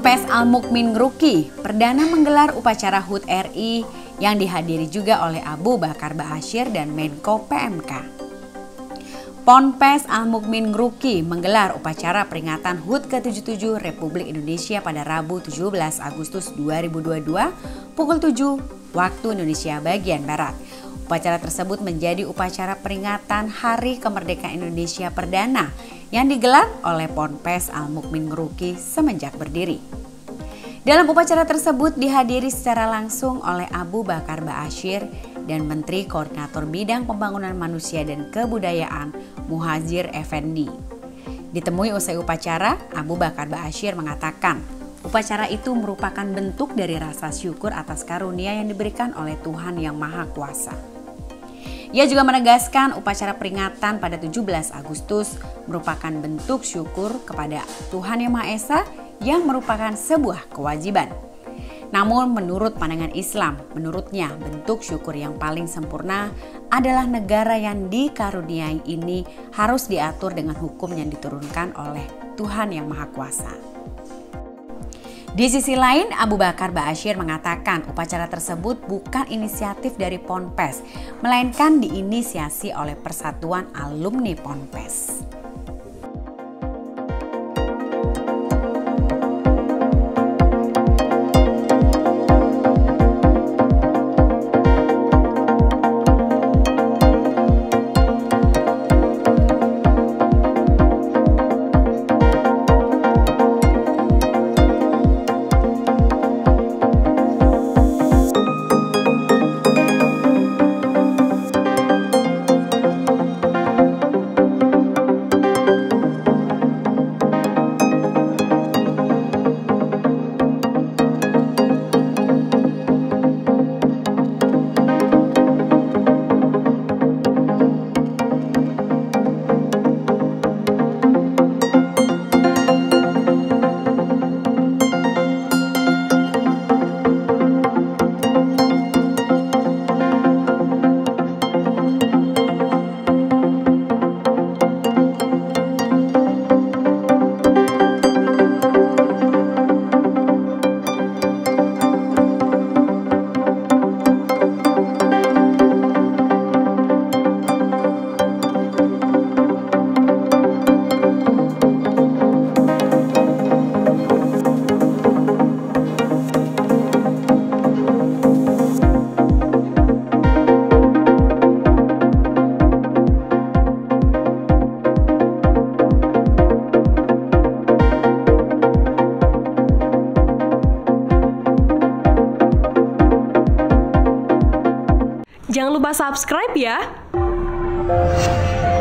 Ponpes Al-Mukmin Ngeruki perdana menggelar upacara HUT RI yang dihadiri juga oleh Abu Bakar Ba'asyir dan Menko PMK. Ponpes Al-Mukmin Ngeruki menggelar upacara peringatan HUT ke-77 Republik Indonesia pada Rabu 17 Agustus 2022 pukul 7 waktu Indonesia bagian Barat. Upacara tersebut menjadi upacara peringatan Hari Kemerdekaan Indonesia perdana yang digelar oleh Ponpes Al-Mukmin Ngeruki semenjak berdiri. Dalam upacara tersebut dihadiri secara langsung oleh Abu Bakar Ba'asyir dan Menteri Koordinator Bidang Pembangunan Manusia dan Kebudayaan Muhadjir Effendi. Ditemui usai upacara, Abu Bakar Ba'asyir mengatakan, upacara itu merupakan bentuk dari rasa syukur atas karunia yang diberikan oleh Tuhan Yang Maha Kuasa. Ia juga menegaskan upacara peringatan pada 17 Agustus merupakan bentuk syukur kepada Tuhan Yang Maha Esa yang merupakan sebuah kewajiban. Namun menurut pandangan Islam, menurutnya bentuk syukur yang paling sempurna adalah negara yang dikaruniai ini harus diatur dengan hukum yang diturunkan oleh Tuhan Yang Maha Kuasa. Di sisi lain, Abu Bakar Ba'asyir mengatakan upacara tersebut bukan inisiatif dari Ponpes, melainkan diinisiasi oleh Persatuan Alumni Ponpes. Jangan lupa subscribe ya.